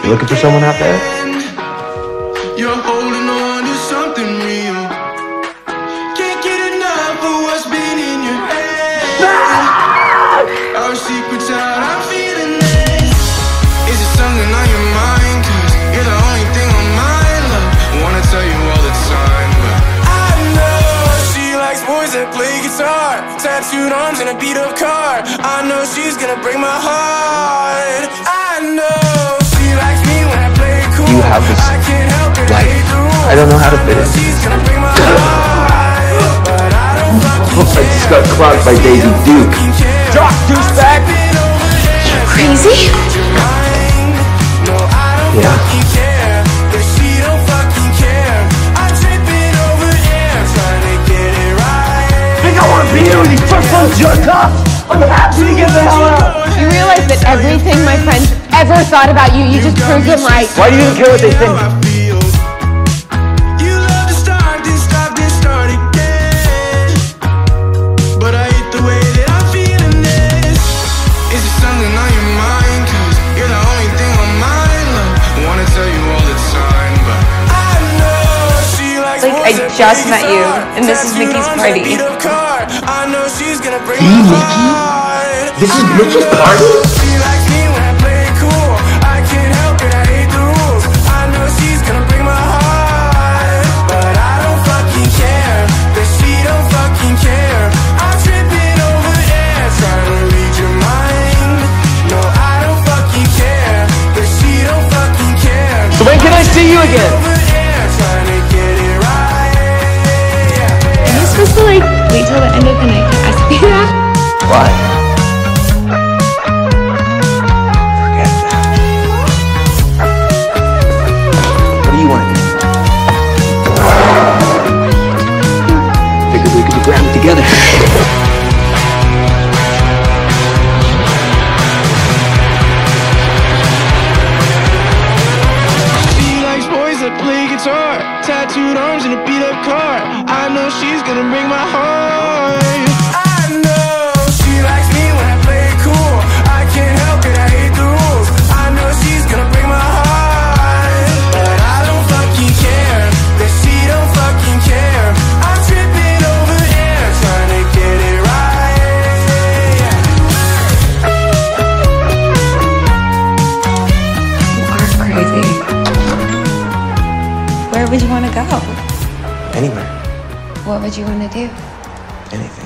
You looking for someone out there? You're holding on to something real. Can't get enough of what's been in your head. Our secret's out, I'm feeling this. Is it something on your mind? Cause you're the only thing on my love. I wanna tell you all the time, but I know she likes boys that play guitar, tattooed arms and a beat up car. I know she's gonna break my heart. I know she likes me when I play it cool. You have this life. I don't know how to fit it. I just got clocked by Daisy Duke. Drop, douchebag! You crazy? Yeah. I don't want to be here with these first one jerk off. I'm happy to get the hell out. You realize that everything my friends ever thought about you, you just proved them right. Why do you even care what they think? I just met you, and this is Mickey's party. Hey, Mickey? This is Mickey's party? So when can I see you again? Supposed to wait till the end of the night to ask me that? Why? Forget that. What do you want to do? Figured we could grab it together. She likes boys that play guitar, tattooed arms and a beat up car. I know she's gonna break my heart. I know she likes me when I play it cool. I can't help it, I hate the rules. I know she's gonna break my heart, but I don't fucking care, that she don't fucking care. I'm tripping over here, trying to get it right. You are crazy. Where would you want to go? Anywhere. What would you want to do? Anything.